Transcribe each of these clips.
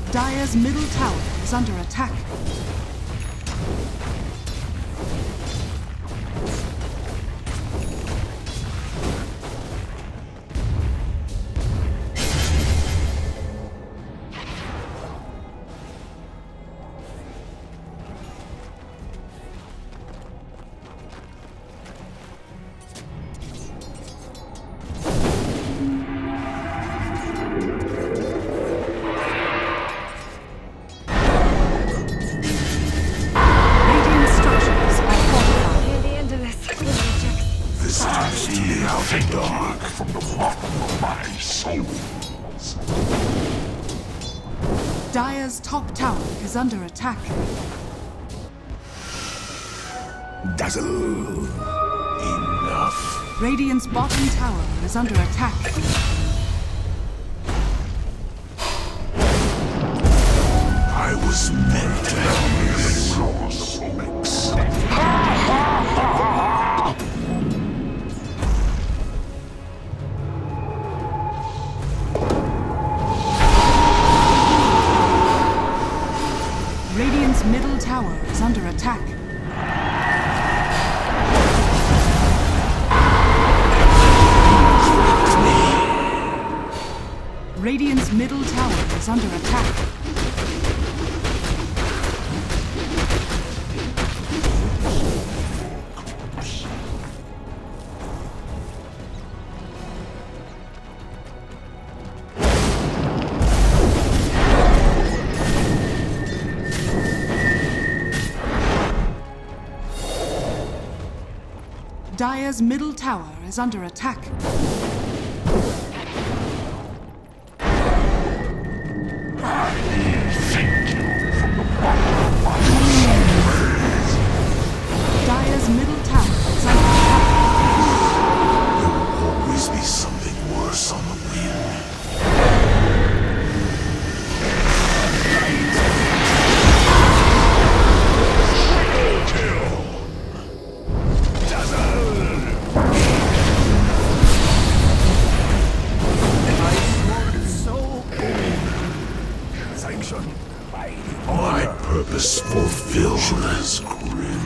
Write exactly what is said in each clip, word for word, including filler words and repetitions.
Dire's middle tower is under attack. Dire's top tower is under attack. Dazzle. Enough. Radiant's bottom tower is under attack. I was meant to have this. Radiant's middle tower is under attack. Radiant's middle tower is under attack. Dire's middle tower is under attack. Dire's middle tower is under attack. There will always be something worse on the wind. My purpose fulfilled as grim.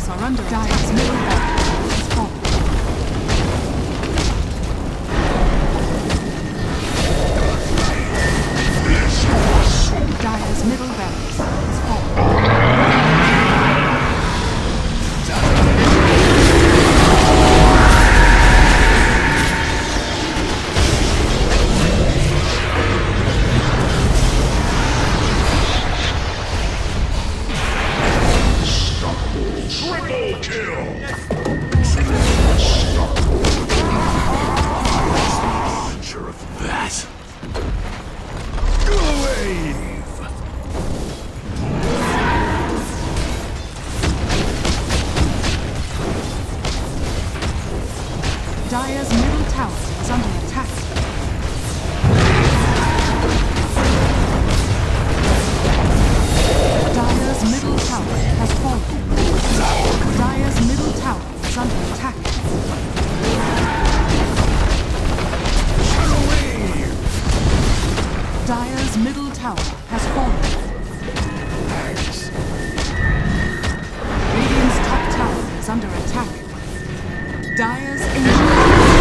towers are under Dire's middle barracks has fallen. Dire's middle barracks has fallen. Dire's middle tower is under attack. Dire's middle tower has fallen. Dire's middle tower is under attack. Dire's middle tower has fallen. Radiant's top tower is under attack. Dire's ancient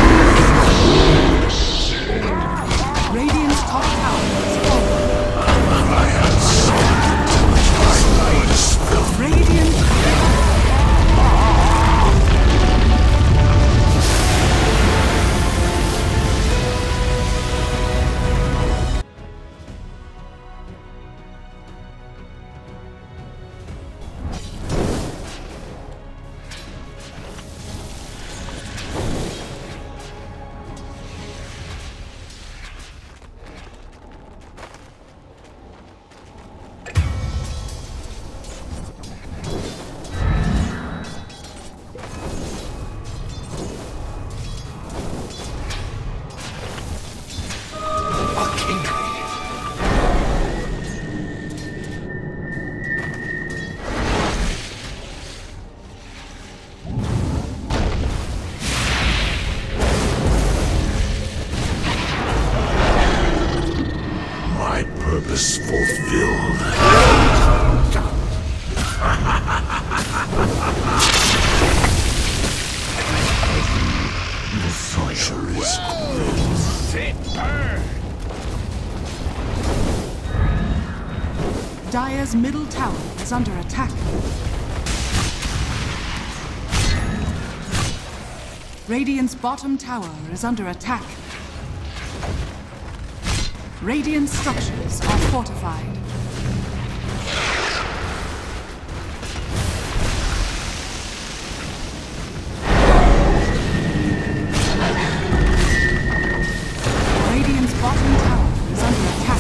Radiant's top tower is fallen. I have summoned my light is filled. Radiant purpose fulfilled. The future is grim. Sit burn! Dire's middle tower is under attack. Radiant's bottom tower is under attack. Radiant structures are fortified. Radiant's bottom tower is under attack.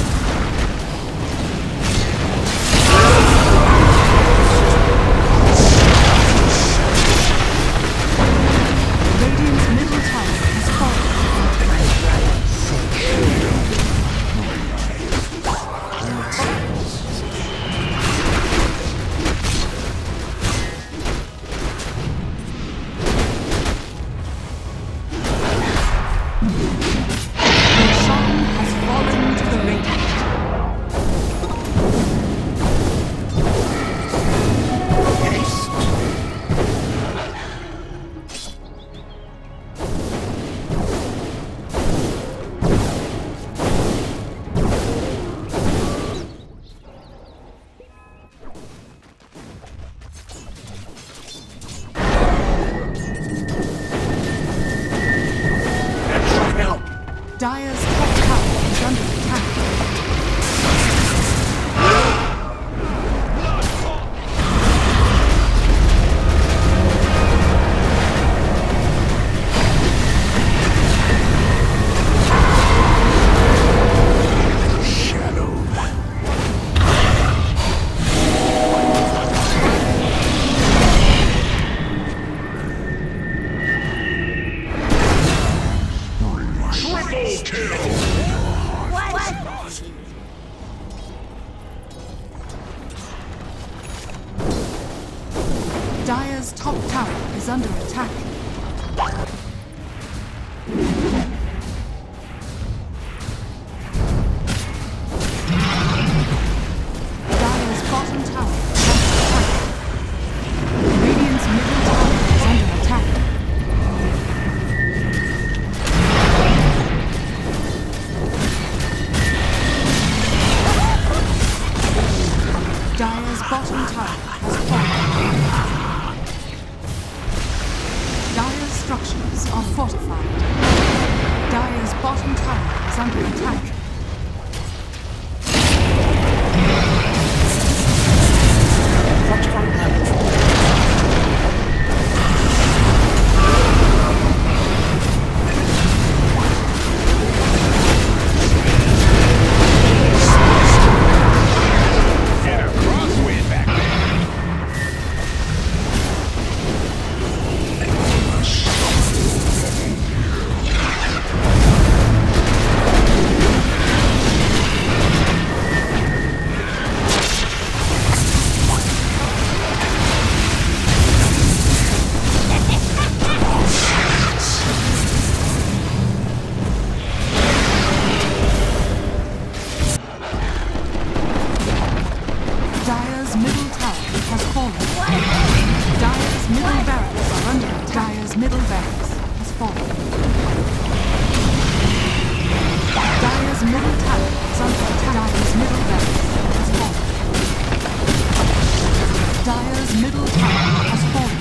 Radiant's middle tower has fallen. Dire's top tower is under attack. Dire's top tower is under attack. Dire's bottom tower is under attack. fortified. Dire's bottom tower is under attack. Fortifying damage. Dire's middle tower has fallen. Dire's middle barracks are under attack. Dire's middle barracks has fallen. Dire's middle tower is under attack. Dire's middle barracks has fallen. Dire's middle tower has fallen.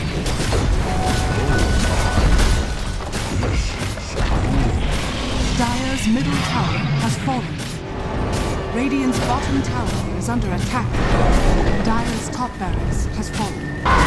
Dire's middle tower has fallen. Radiant's bottom tower is under attack. Dire's top barracks has fallen.